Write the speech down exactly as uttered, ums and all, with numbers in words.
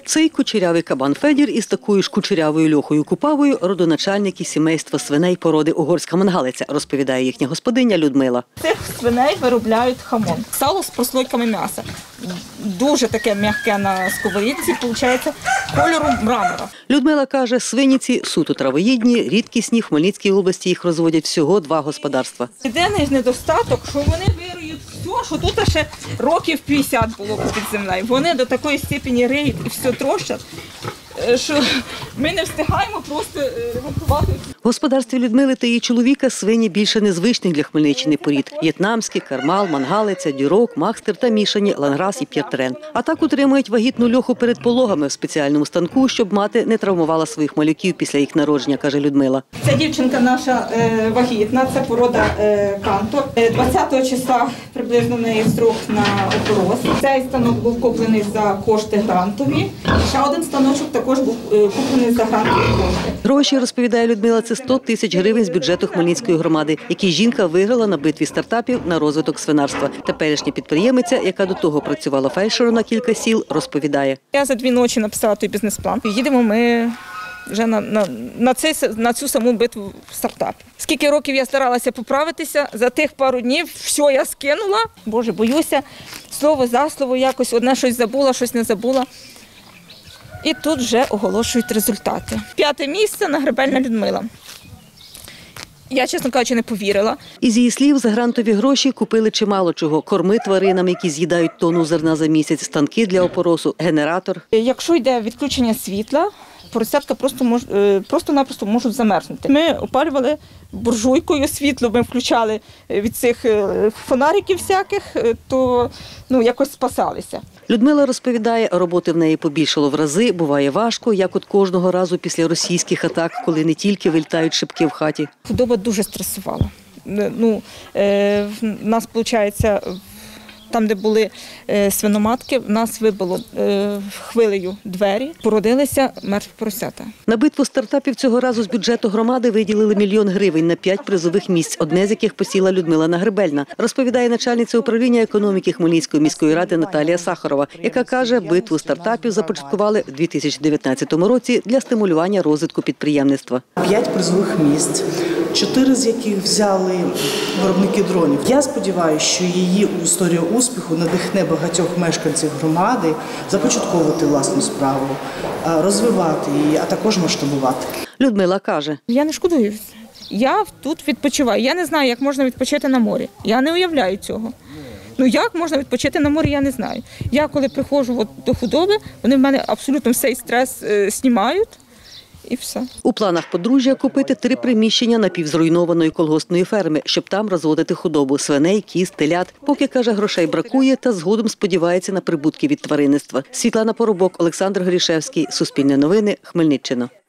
Цей кучерявий кабан Федір із такою ж кучерявою Льохою Купавою – родоначальники сімейства свиней породи угорська мангалиця, розповідає їхня господиня Людмила. Цих свиней виробляють хамон. Сало з прослойками м'яса. Дуже таке м'яке на сковорідці, виходить, кольору мрамора. Людмила каже, свині ці суто травоїдні, рідкісні, в Хмельницькій області їх розводять всього два господарства. Єдиний недостаток, що вони вирують все, що тут ще років п'ятдесят було під землею. Вони до такої степені риють і все трощать, що ми не встигаємо просто ремонтувати. В господарстві Людмили та її чоловіка свині більше незвичних для Хмельниччини порід – в'єтнамські, кармал, мангалиця, дюрок, махстер та мішані, ланграс і п'єтрен. А так утримують вагітну Льоху перед пологами в спеціальному станку, щоб мати не травмувала своїх малюків після їх народження, каже Людмила. Ця дівчинка наша е, вагітна, це порода е, кантор. двадцятого числа приблизно в неї строк на опороз. Цей станок був куплений за кошти грантові. Ще один станочок також був е, куплений за грантові кошти. Гроші, розповідає Людмила, це сто тисяч гривень з бюджету Хмельницької громади, які жінка виграла на битві стартапів на розвиток свинарства. Теперішня підприємиця, яка до того працювала фельдшером на кілька сіл, розповідає. Я за дві ночі написала той бізнес-план. Їдемо ми вже на, на, на, цей, на цю саму битву в стартапі. Скільки років я старалася поправитися, за тих пару днів все я скинула. Боже, боюся, слово за слово, якось одне щось забула, щось не забула. І тут вже оголошують результати. П'яте місце – Нагребельна Людмила. Я, чесно кажучи, не повірила. Із її слів, за грантові гроші купили чимало чого. Корми тваринам, які з'їдають тонну зерна за місяць, станки для опоросу, генератор. Якщо йде відключення світла, поросятка просто мож, просто-напросто можуть замерзнути. Ми опалювали буржуйкою світло, ми включали від цих фонариків всяких, то ну, якось спасалися. Людмила розповідає, роботи в неї побільшало в рази, буває важко, як от кожного разу після російських атак, коли не тільки вилітають шибки в хаті. Худоба дуже стресувала. Ну, е, в нас, виходить, там, де були е, свиноматки, в нас вибило е, хвилею двері, породилися мертві поросята. На битву стартапів цього разу з бюджету громади виділили мільйон гривень на п'ять призових місць, одне з яких посіла Людмила Нагребельна. Розповідає начальниця управління економіки Хмельницької міської ради Наталія Сахарова, яка каже, битву стартапів започаткували в дві тисячі дев'ятнадцятому році для стимулювання розвитку підприємництва. П'ять призових місць, чотири з яких взяли виробники дронів. Я сподіваюся, що її історія успіху надихне багатьох мешканців громади започатковувати власну справу, розвивати її, а також масштабувати. Людмила каже. Я не шкодую. Я тут відпочиваю. Я не знаю, як можна відпочити на морі. Я не уявляю цього. Ну як можна відпочити на морі, я не знаю. Я коли приходжу от до худоби, вони в мене абсолютно цей стрес е, знімають. І все. У планах подружжя купити три приміщення напівзруйнованої колгоспної ферми, щоб там розводити худобу – свиней, кіз, телят. Поки, каже, грошей бракує, та згодом сподівається на прибутки від тваринництва. Світлана Поробок, Олександр Горішевський, Суспільне новини, Хмельниччина.